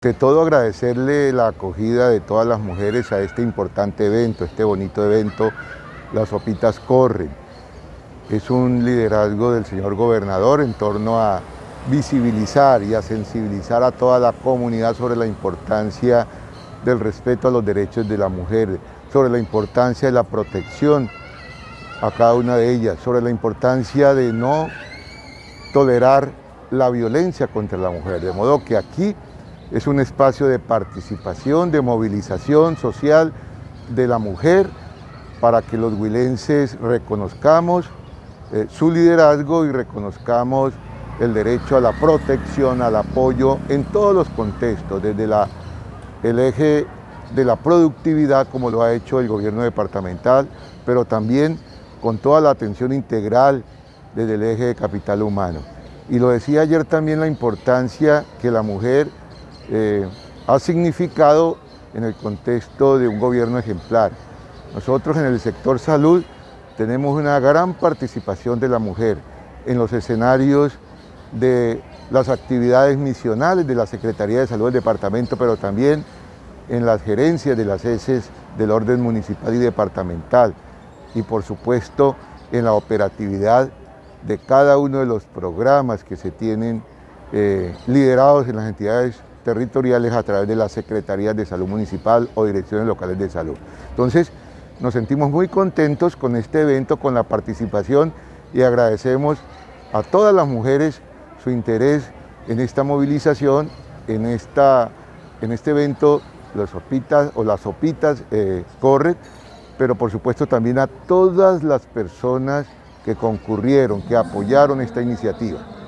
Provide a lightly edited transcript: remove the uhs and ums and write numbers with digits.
De todo agradecerle la acogida de todas las mujeres a este importante evento, este bonito evento, Las Sopitas Corren. Es un liderazgo del señor gobernador en torno a visibilizar y a sensibilizar a toda la comunidad sobre la importancia del respeto a los derechos de la mujer, sobre la importancia de la protección a cada una de ellas, sobre la importancia de no tolerar la violencia contra la mujer, de modo que aquí es un espacio de participación, de movilización social de la mujer para que los huilenses reconozcamos su liderazgo y reconozcamos el derecho a la protección, al apoyo en todos los contextos, desde el eje de la productividad, como lo ha hecho el gobierno departamental, pero también con toda la atención integral desde el eje de capital humano. Y lo decía ayer también la importancia que la mujer ha significado en el contexto de un gobierno ejemplar. Nosotros en el sector salud tenemos una gran participación de la mujer en los escenarios de las actividades misionales de la Secretaría de Salud del departamento, pero también en las gerencias de las ESES del orden municipal y departamental, y por supuesto en la operatividad de cada uno de los programas que se tienen liderados en las entidades territoriales a través de las Secretarías de Salud Municipal o Direcciones Locales de Salud. Entonces, nos sentimos muy contentos con este evento, con la participación, y agradecemos a todas las mujeres su interés en esta movilización, en este evento, Las Sopitas Corren, pero por supuesto también a todas las personas que concurrieron, que apoyaron esta iniciativa.